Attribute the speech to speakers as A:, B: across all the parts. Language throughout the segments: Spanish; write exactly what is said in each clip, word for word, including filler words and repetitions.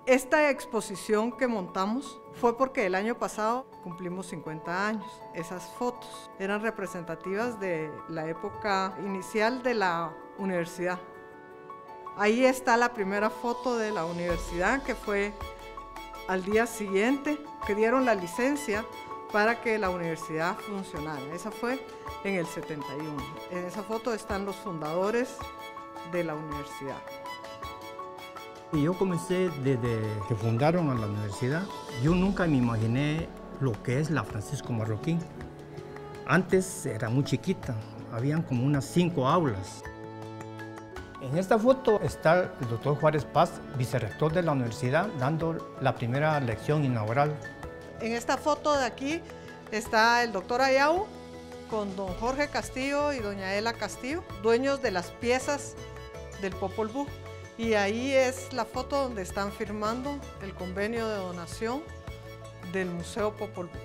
A: Esta exposición que montamos fue porque el año pasado cumplimos cincuenta años. Esas fotos eran representativas de la época inicial de la universidad. Ahí está la primera foto de la universidad, que fue al día siguiente que dieron la licencia para que la universidad funcionara. Esa fue en el setenta y uno. En esa foto están los fundadores de la universidad.
B: Y yo comencé desde que fundaron a la universidad. Yo nunca me imaginé lo que es la Francisco Marroquín. Antes era muy chiquita, habían como unas cinco aulas. En esta foto está el doctor Juárez Paz, vicerrector de la universidad, dando la primera lección inaugural.
A: En esta foto de aquí está el doctor Ayau con don Jorge Castillo y doña Ela Castillo, dueños de las piezas del Popol Vuh. Y ahí es la foto donde están firmando el convenio de donación del Museo Popol Vuh.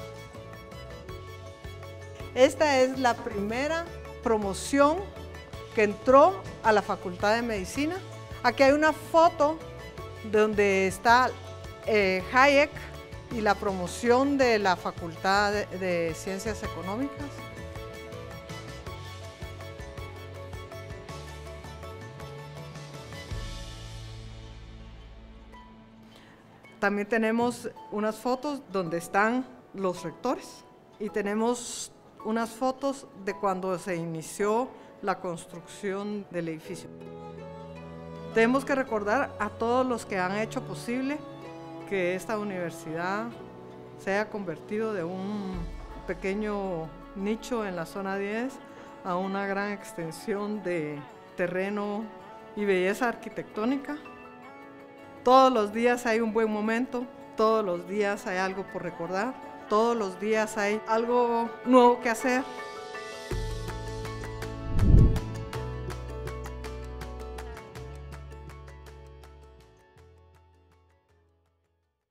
A: Esta es la primera promoción que entró a la Facultad de Medicina. Aquí hay una foto donde está eh, Hayek y la promoción de la Facultad de, de Ciencias Económicas. También tenemos unas fotos donde están los rectores y tenemos unas fotos de cuando se inició la construcción del edificio. Tenemos que recordar a todos los que han hecho posible que esta universidad se haya convertido de un pequeño nicho en la zona diez a una gran extensión de terreno y belleza arquitectónica. Todos los días hay un buen momento, todos los días hay algo por recordar, todos los días hay algo nuevo que hacer.